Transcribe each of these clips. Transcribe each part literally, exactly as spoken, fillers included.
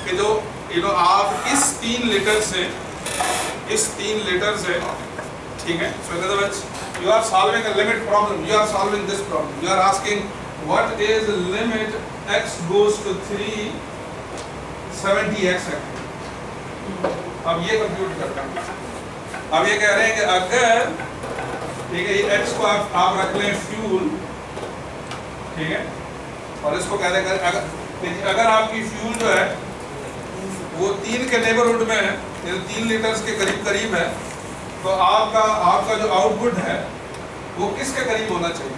कि जो you know आप इस तीन लेटर से इस तीन लेटर से, ठीक है, so in other words you are solving a limit problem, you are solving this problem, you are asking what is the limit x goes to three seventy x है। अब ये कंप्यूट करते हैं। अब ये कह रहे हैं कि अगर, ठीक है, ये x को आप, आप रख लें फ्यूल, ठीक है, और इसको कह रहे हैं अगर अगर आपकी फ्यूल जो है वो तीन के नेबरहुड में है, तीन लीटर्स के करीब करीब है, तो आपका आपका जो आउटपुट है वो किसके करीब होना चाहिए?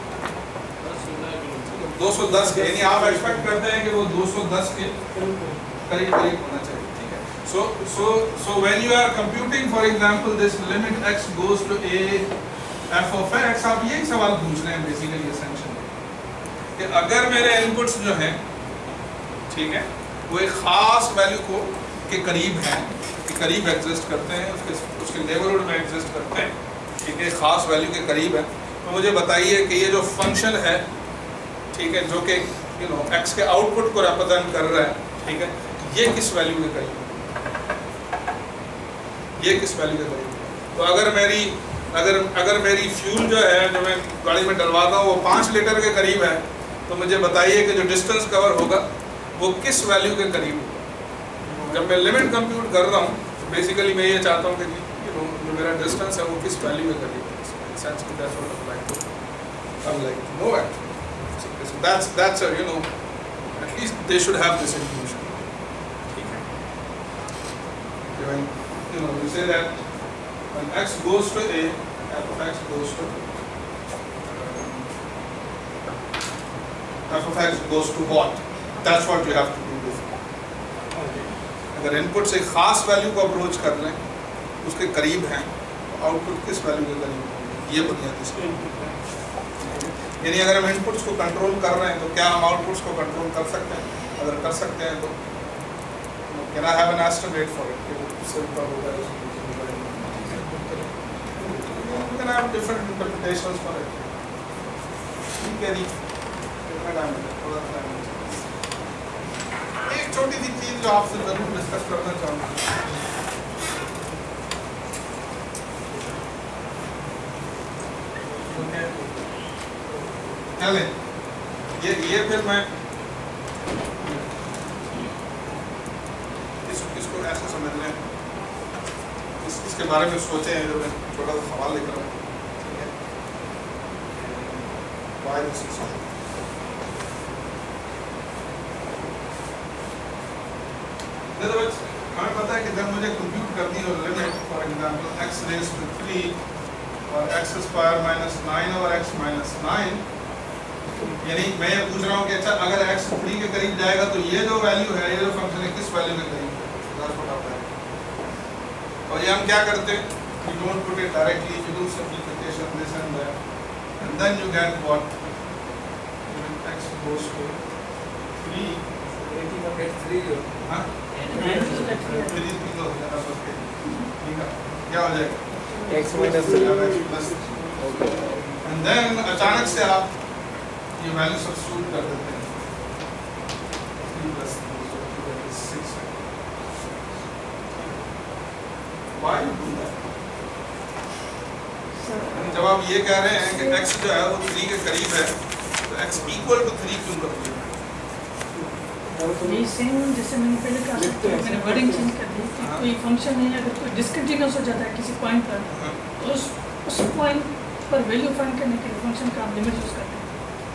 दो सौ दस के, यानी आप एक्सपेक्ट करते हैं कि वो दो सौ दस के करीब करीब होना चाहिए, ठीक है। So so so when you are computing for example this limit x goes to a f of x, आप यही सवाल पूछ रहे हैं बेसिकली एसेंशियली कि अगर मेरे इनपुट्स जो हैं, ठीक है, वो एक खास वैल्यू को के करीब हैं, के करीब एग्जिस्ट करते हैं, उसके उसके नेबरहुड में एग्जिस्ट करते हैं, ठीक है, खास वैल्यू के करीब है, तो मुझे बताइए कि ये जो फंक्शन है, ठीक है, जो कि यू नो x के आउटपुट को रिप्रेजेंट कर रहा है, ठीक है, ये किस वैल्यू के करीब है, ये किस वैल्यू के करीब है। तो अगर मेरी अगर अगर मेरी फ्यूल जो है जो मैं गाड़ी में डलवाता हूँ वो पाँच लीटर के करीब है, तो मुझे बताइए कि जो डिस्टेंस कवर होगा वो किस वैल्यू के करीब होगा। जब मैं लिमिट कंप्यूट कर रहा हूँ तो बेसिकली मैं ये चाहता हूँ कि यू नो जो मेरा डिस्टेंस है वो किस वैल्यू में करीब है। Essentially that's what I'm like to, I'm like to know it. So that's that's a, you know, at least they should have this information. Okay. When you know you say that when x goes to a, f of x goes to f of x goes to what? That's what you have to do with. अगर input से खास value को approach कर लें, उसके करीब हैं, तो आउटपुट किस वैल्यू के करीब होगा, ये बुनियादी स्टेप। यानी अगर हम इनपुट्स को कंट्रोल कर रहे हैं तो क्या हम आउटपुट्स को कंट्रोल कर सकते हैं? अगर कर सकते हैं तो can I have an estimate for it, simple होगा, you can have different interpretations for it. ठीक है जी, कितना टाइम है? थोड़ा टाइम है। एक छोटी सी चीज जो आपसे जरूर डिस्कस करना चाहूँगा, चले ये ये फिर मैं इस, इसको ऐसे समझ लें, इस, इसके बारे में सोचे हैं जो मैं छोटा सा सवाल लेकर आऊँ, ठीक है, why this is so? हमें पता है कि जब मुझे कंप्यूट करनी हो limit for example x raise to three और x स्क्वायर माइनस नाइन और x माइनस नाइन, यानी मैं ये पूछ रहा हूँ कि अच्छा अगर x थ्री के करीब जाएगा तो ये जो वैल्यू है, ये जो फंक्शन है, किस वैल्यू के करीब है। और ये हम क्या करते हैं, we don't put it directly, we do simplification this and that, and then you get what x goes to three, हाँ क्या हो जाएगा x minus and then अचानक से आप ये वैल्यू सब्स्टिट्यूट कर देते हैं, three plus six। Why you do that? जब आप ये कह रहे हैं कि x जो है वो थ्री के करीब है, तो x इक्वल टू थ्री क्यों कर दिया? ये सेम जैसे मैंने पहले कहा था, मैंने वर्डिंग चेंज कर दी कि कोई फंक्शन है अगर कोई डिस्कंटिन्यूअस हो जाता है किसी पॉइंट पर, तो उस उस पॉइंट पर वैल्यू फाइंड करने के लिए फंक्शन का आप लिमिट यूज करते हैं।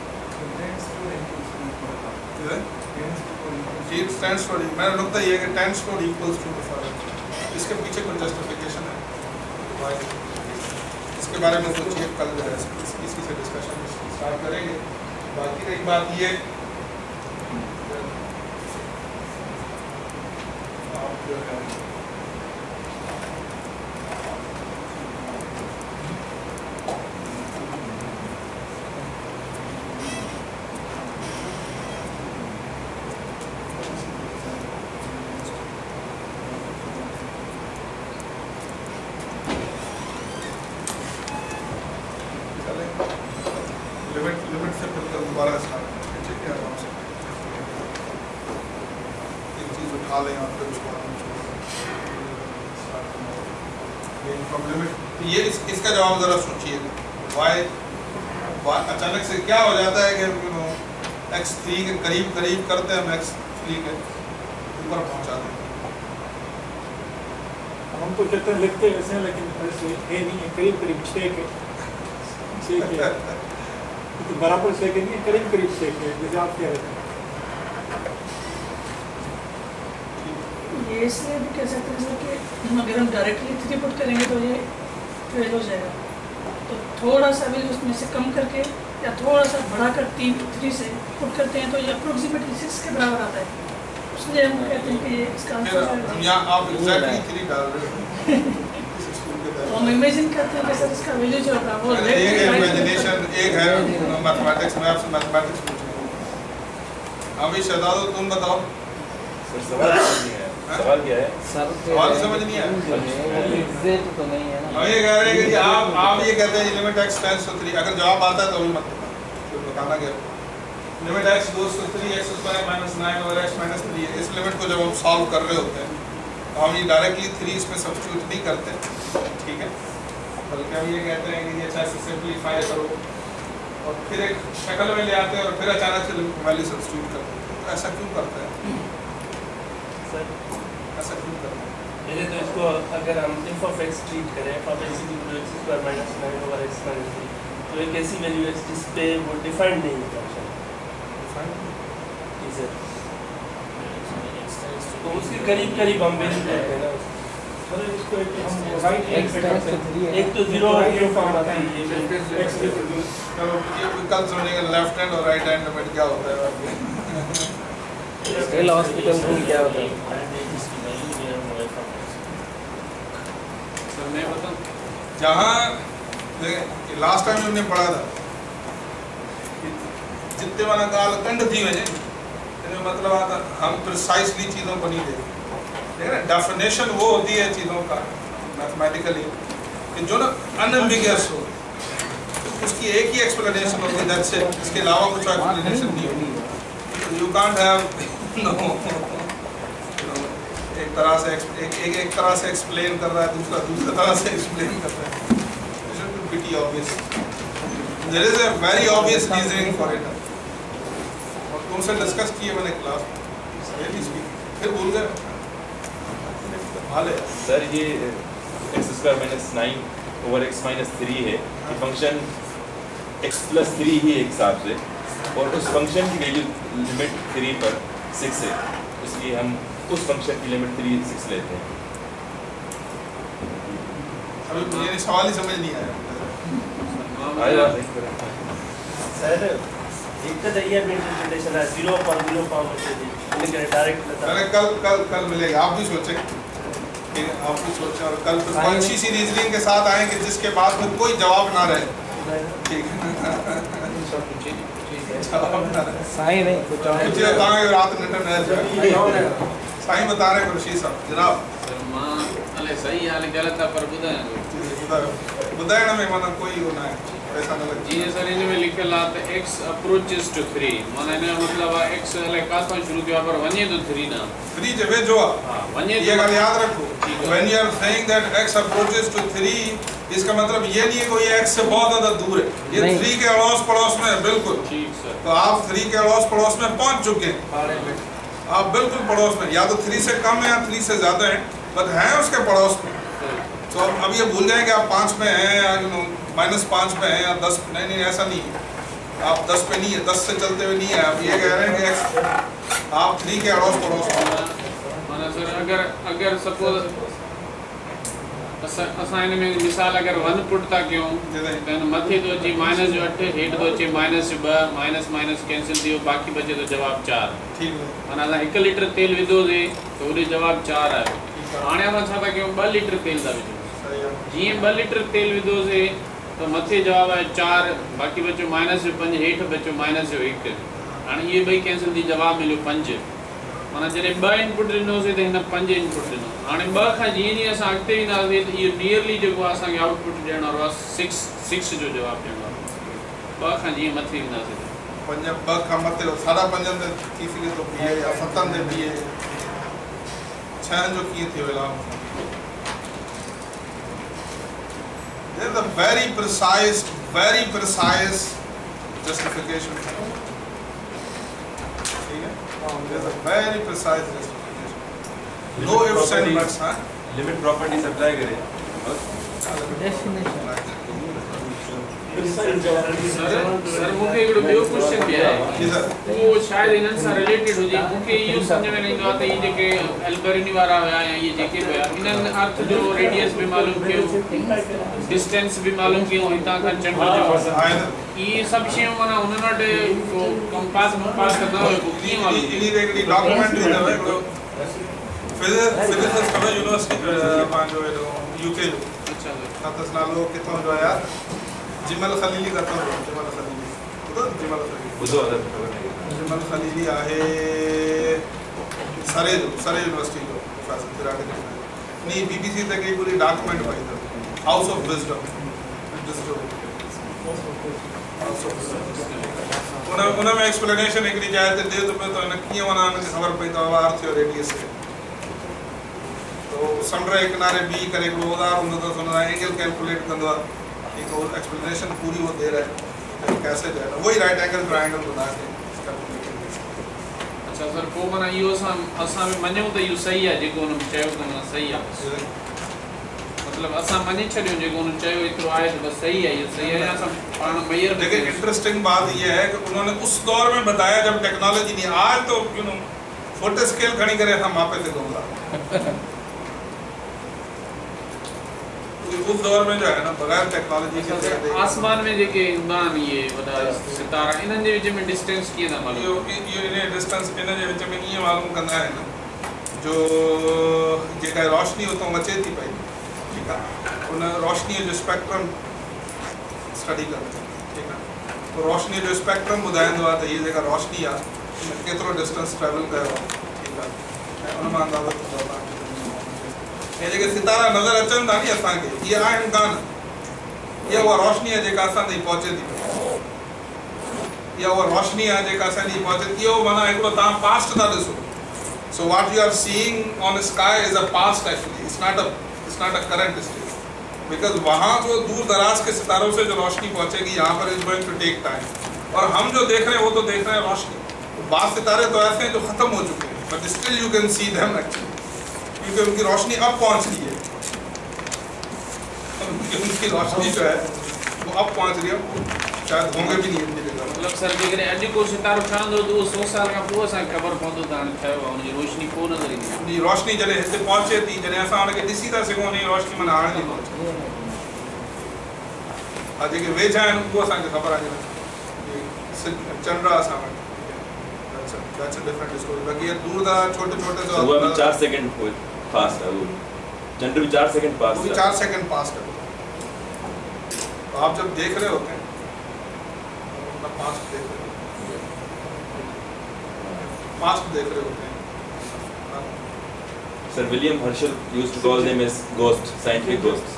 जी टेंस फॉर, मेरा नुकता ये है कि tends for equals to different, इसके पीछे कोई जस्टिफिकेशन है, इसके बारे में सोचिए, कल जो है इसकी से डिस्कशन स्टार्ट करेंगे। बाकी एक बात ये आप जो है दोबारा स्टार्ट, ठीक है, आराम से एक चीज खा लें और फिर उसको लिमिट। ये इस, इसका जवाब ज़रा सोचिए, वाई अचानक से क्या हो जाता है कि यू नो एक्स थ्री के करीब करीब करते हैं, हम एक्स थ्री के ऊपर पहुंचाते हैं। हम तो कहते हैं लिखते ऐसे हैं, लेकिन ऐसे है नहीं है, करीब करीब छः के छः के तो बराबर छः के नहीं है, करीब करीब छः के, जैसे आप कह रहे थे। ये इसलिए भी कह सकते हैं कि अगर हम डायरेक्टली थ्री पुट करेंगे तो ये फेल हो जाएगा, तो थोड़ा सा भी उसमें से कम करके या थोड़ा सा बढ़ाकर तीन थ्री से पुट करते हैं तो ये अप्रोक्सीमेटली सिक्स के बराबर आता है। इसलिए हम कहते हैं कि ये इसका आंसर यहाँ आप एग्जैक्टली थ्री डाल रहे हो। तो हम इमेजिन करते हैं कि सर इसका वैल्यू जो होगा वो एक है इमेजिनेशन, एक है मैथमेटिक्स। मैं आपसे मैथमेटिक्स पूछ रहा हूँ, अभी शहजाद तुम बताओ सवाल सवाल क्या है? सवाल समझ नहीं आया। एग्जैक्ट तो नहीं है ना। हम ये कह रहे हैं कि आप आप ये कहते हैं limit x tends to three, अगर जवाब आता है तो भी मत तो बताना क्या limit x goes to three x square minus nine over x minus three है। इस लिमिट को जब हम सॉल्व कर रहे होते हैं तो हम ये डायरेक्टली थ्री इसमें सब्स्टिट्यूट नहीं करते, ठीक है, बल्कि हम ये कहते हैं कि ये अच्छा से सिंप्लीफाई करो और फिर एक शक्ल में ले आते हैं और फिर अचानक से वैल्यू सब्स्टिट्यूट करते हैं। तो ऐसा क्यों करते हैं सर? ऐसा क्यों करते हैं? पहले तो इसको अगर हम एफ ऑफ एक्स ट्रीट करें, f of x equal to x square minus nine over x minus three, तो एक ऐसी वैल्यू है जिस पे वो डिफाइंड नहीं है फंक्शन। जी सर, तो उसके करीब करीब हम वैल्यू लेते हैं ना। सर इसको एक हम राइट हैंड पे करते हैं, एक तो जीरो जीरो फॉर्म आता है, ये एक्स के चलो ये विकल्प समझेंगे, लेफ्ट हैंड और राइट हैंड में क्या होता है? स्केल हॉस्पिटल में क्या होता है? सर मैं बताऊं, जहाँ लास्ट टाइम हमने पढ़ा था जितने वाला काल कंड थी वजह इसमें मतलब आता हम प्रिसाइसली चीज़ों को नहीं देखते, ठीक है। डेफिनेशन वो होती है चीज़ों का मैथमेटिकली कि जो ना अनएम्बिगियस हो, उसकी एक ही एक्सप्लेनेशन होती है, दैट्स इट, इसके अलावा कुछ एक्सप्लेनेशन नहीं होती। यू कांट हैव नो एक तरह से एक एक एक तरह से एक्सप्लेन कर रहा है, दूसरा दूसरी तरह से एक्सप्लेन कर रहा है। It should be pretty obvious, there is a very obvious reasoning for it. और तुमसे डिस्कस किए मैंने क्लास में, फिर भूल गए हाल है। सर ये x square minus nine over x minus three है, ये फंक्शन एक्स प्लस थ्री ही एक हिसाब से, और उस फंक्शन की वैल्यू लिमिट थ्री पर सिक्स है, इसलिए हम उस फंक्शन की लिमिट थ्री सिक्स लेते हैं। अभी मुझे सवाल ही समझ नहीं आया। सर एक तो ये भी इंटरप्रिटेशन है, जीरो पर जीरो फॉर्म होते हैं, लेकिन डायरेक्ट लेता अरे कल कल कल मिलेगा, आप भी सोचें, आप भी सोचें और कल फिर अच्छी सी रीजनिंग के साथ आए कि जिसके बाद में कोई जवाब ना रहे, ठीक है। सही नहीं कुछ और कुछ बताएंगे रात निकल सही बता रहे हैं खुर्शीद साहब जनाब। सर मां अले सही हाल गलत है पर बुधाए बुधाए में माना कोई होना है पैसा न लगे। जी सर इन में लिखल है x अप्रोचेस टू थ्री, माने ने मतलब है x अले काथों शुरू किया पर वने तो थ्री ना थ्री जबे जो हां वने ये बात याद रखो, when you are saying that x approaches to three, इसका मतलब ये नहीं है कोई x से बहुत ज्यादा दूर है, ये थ्री के अड़ोस पड़ोस में है बिल्कुल। ठीक सर, तो आप थ्री के अड़ोस पड़ोस में पहुंच चुके हैं, आप बिल्कुल पड़ोस में, या तो थ्री से कम है या थ्री से ज्यादा है, बट हैं उसके पड़ोस में। तो अब ये भूल जाए कि आप पाँच पे हैं या यू नो माइनस पाँच पे हैं या दस, नहीं नहीं ऐसा नहीं है, आप दस पे नहीं है, दस से चलते हुए नहीं है, आप ये कह रहे हैं कि आप थ्री के अड़ोस पड़ोस में। माना सर अगर अगर सपोज असां इन में मिसाल अगर वन पुट था क्यों तो मथे तो अचे माइनस जो अठ, हेठ तो अचे माइनस जो ॿ, माइनस माइनस कैंसिल थियो, बाक़ी बचे तो जवाब चार। ठीक है, माना असां हिकु लीटर तेल विधोसीं तो उहो जवाब चार आयो। हाणे असां छा था कयूं, ॿ लीटर तेल था विझूं, जीअं ॿ लीटर तेल विधोसीं तो मथे जवाब आयो चार, बाक़ी बचो माइनस जो पंज, हेठि बचो माइनस जो हिकु। हाणे इहे ॿई कैंसिल थी, जवाब मिलियो पंज। माना जॾहिं ॿ इनपुट ॾिनोसीं त हिन पंज इनपुट ॾिनो। हाणे ॿ खां जीअं जीअं असां अॻिते वेंदासीं त इहो नियरली जेको आहे असांखे आउटपुट ॾियणो वारो आहे सिक्स, सिक्स जो जवाबु ॾियणो आहे। ॿ खां जीअं मथे वेंदासीं पंज ॿ खां मथे साढा पंजनि ते थी सघे थो बीहे या सतनि ते बीहे, छह जो किए थे वेला there is a very precise very precise justification ठीक है there is a very precise justification no ifs and buts हां लिमिट प्रॉपर्टीज अप्लाई करें सर सर मूंखे हिकिड़ो ॿियो क्वेश्चन बि आहे उहो शायदि इन्हनि सां रिलेटेड हुजे मूंखे इहो सम्झ में न ईंदो आहे त इहे जेके एल्बरिनी वारा हुया या इहे जेके हुया इन्हनि अर्थ जो रेडियस बि मालूम कयो डिस्टेंस बि मालूम कयो हितां खां चंड जो इहे सभु शयूं माना हुननि वटि कंपास कंपास कंदा हुयो पोइ कीअं मालूम इनी हिकिड़ी डॉक्यूमेंट ईंदव हिकिड़ो फिजिक्स खबर यूनिवर्सिटी पंहिंजो हेॾो यूके जो अच्छा अथसि नालो किथां जो आहे यार जिमल खलीली का तो जिमल खलीली तो जिमल खलीली बुझो अदर खबर नहीं जिमल खलीली आहे सरे जो सरे यूनिवर्सिटी जो प्रोफेसर तिराटे नहीं बीबीसी तक एक पूरी डॉक्यूमेंट पाई था house of wisdom house of wisdom उन उन में एक्सप्लेनेशन एक दी जाए ते दे तो तो न किए वना ने खबर पई तो अर्थ और रेडियस है तो समुद्र के किनारे बी करे को उदाहरण उन तो सुना एंगल कैलकुलेट कंदो एक और एक्सप्लेनेशन पूरी वो दे रहा है कैसे जाएगा वही राइट एंगल ट्रायंगल बना के अच्छा सर को माना इहो असां असां में मञूं त इहो सही आहे जेको उन चयो त माना सही आहे मतलब असां मञी छॾियो जेको उन चयो एतिरो आहे त बस सही है ये सही है असां पाण मयर लेकिन इंटरेस्टिंग बात ये है कि उन्होंने उस दौर में बताया जब टेक्नोलॉजी नहीं आज तो यू नो फोटो स्केल खड़ी करे हम मापे थे दूंगा उस दौर में जो है ना बगैर टेक्नोलॉजी के आसमान में जेके उड़ान ये वडा सितारा इनन जे विच में डिस्टेंस कीअं था मालूम यो यो इने डिस्टेंस इन जे विच में ये मालूम कंदा है ना जो जेका रोशनी उतो अचे थी पई ठीक है उन रोशनी जो स्पेक्ट्रम स्टडी कर ठीक है तो रोशनी जो स्पेक्ट्रम बुधाइंदो आहे त ये जेका रोशनी आहे केतिरो डिस्टेंस ट्रेवल कयो ठीक है उन मां अंदाज़ो कंदो आहे ये जेके सितारा नजर अचन था नी असा के ये आइन कान ये वो रोशनी है जेका असा ताईं पहुचे थी या वो रोशनी है जेका असा ताईं पहुचे थी वो माना एकड़ो ता पास्ट था ॾिसो so what you are seeing on the sky is a past actually it's not a it's not a current state because वहां जो दूर दराज के सितारों से जो रोशनी पहुंचेगी यहाँ पर is going to take time और हम जो देख रहे हैं वो तो देख रहे हैं रोशनी बात सितारे तो ऐसे हैं जो खत्म हो चुके हैं but still you can see them actually क्योंकि उनकी रोशनी अब पहुंच रही है उनकी रोशनी जो है वो अब पहुंच रही है शायद होंगे भी नहीं इतनी जगह मतलब सर जेकॾहिं अॼु को सितारो ठहंदो त उहो सौ साल खां पोइ असांखे ख़बर पवंदो त हाणे ठहियो आहे उनजी रोशनी पोइ नज़र ईंदी आहे उनजी रोशनी जॾहिं हिते पहुचे थी जॾहिं असां हुनखे ॾिसी था सघूं उनजी रोशनी माना हाणे थी पहुचे हा जेके वेझा आहिनि उहो असांखे ख़बर आहे चंड आहे असां वटि that's a different story बाकी ये दूर दराज छोटे छोटे जो वो चार सेकंड फास्ट है वो चंड भी चार सेकंड फास्ट है चार सेकंड फास्ट है तो आप जब देख रहे होते हैं अपना फास्ट देख रहे होते हैं फास्ट देख रहे होते हैं sir William Herschel used to call them as ghost scientific ghost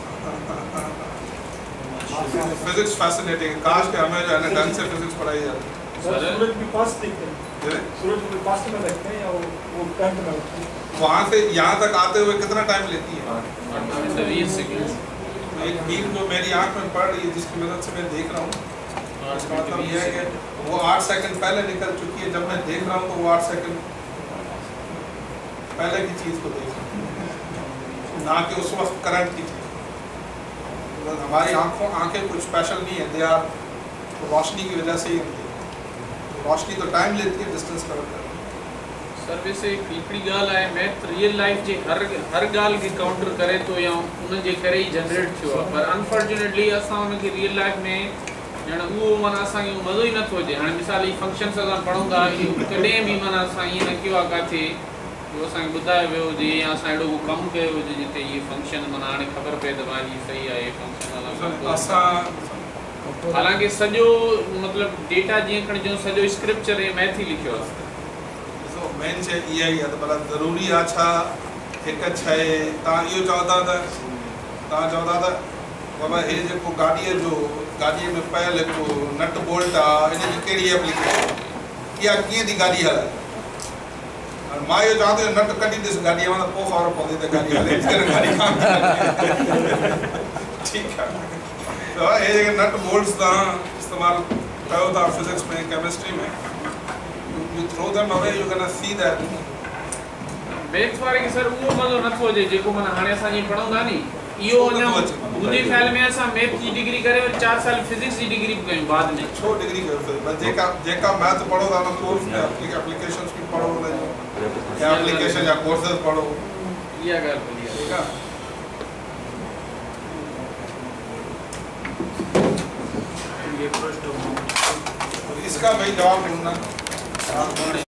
physics fascinating काश के हमें जो है ना ढंग से फिजिक्स पढ़ाई जाती सूरज भी पास दिखते हैं सूरज भी पास में रखते हैं या वो वो करंट में रखते हैं वहाँ से यहाँ तक आते हुए कितना टाइम लेती है बीस सेकंड एक बीम जो मेरी आंख में पड़ रही है जिसकी मदद से मैं देख रहा हूँ इसका मतलब यह है कि वो आठ सेकंड पहले निकल चुकी है जब मैं देख रहा हूँ तो वो आठ सेकंड पहले की चीज़ को देख रहा हूँ ना कि उस वक्त करंट की चीज़ हमारी आंखों आंखें कुछ स्पेशल नहीं है दे आर रोशनी की वजह से ही रोशनी तो टाइम लेती है डिस्टेंस कवर करने सर वैसे हिकिड़ी ॻाल्हि आहे मैथ रियल लाइफ जे हर हर ॻाल्हि खे काउंटर करे थो या उन जे करे ई जनरेट थियो आहे पर अनफॉर्चुनेटली असां उनखे रियल लाइफ में ॼण उहो माना असांखे मज़ो ई नथो अचे हाणे मिसाल ई फंक्शन्स असां पढ़ूं था कॾहिं बि माना असां ईअं न कयो आहे किथे जो असांखे ॿुधायो वियो हुजे या असां अहिड़ो को कमु कयो हुजे जिते इहे फंक्शन माना हाणे ख़बर पए त भाई हीअ सही आहे इहे फंक्शन असां हालांकि सॼो मतिलबु डेटा जीअं खणिजो सॼो स्क्रिप्चर ऐं मैथ ई लिखियो आहे मेन शइ इहा ई आहे त भला ज़रूरी आहे छा हिकु शइ तव्हां इहो चओ था त तव्हां चओ था त बाबा हे जेको गाॾीअ जो गाॾीअ में पयल हिकु नट बोल्ट आहे हिन जी कहिड़ी एप्लीकेशन इहा कीअं थी गाॾी हलाए मां यो चाहते नट कटी दिस गाड़ी वाला को फॉर पौधे ते गाड़ी वाले इसके गाड़ी काम ठीक है तो ये नट बोल्ट्स दा इस्तेमाल कयो था फिजिक्स में केमिस्ट्री में you throw them away you're going to see that maths वाले के सर वो मजो न थो जे जेको मन हाने असा जी पढ़ंदा नी इयो अना मुझे ख्याल में असा मैथ की डिग्री करे और चार साल फिजिक्स की डिग्री कयो बाद में छो डिग्री कयो बस जेका जेका मैथ पढ़ो ता ना कोर्स में एप्लीकेशंस भी पढ़ो ना या एप्लीकेशन या कोर्सेस पढ़ो ये गल बोलिए ठीक है ये प्रश्न इसका भाई जवाब ढूंढना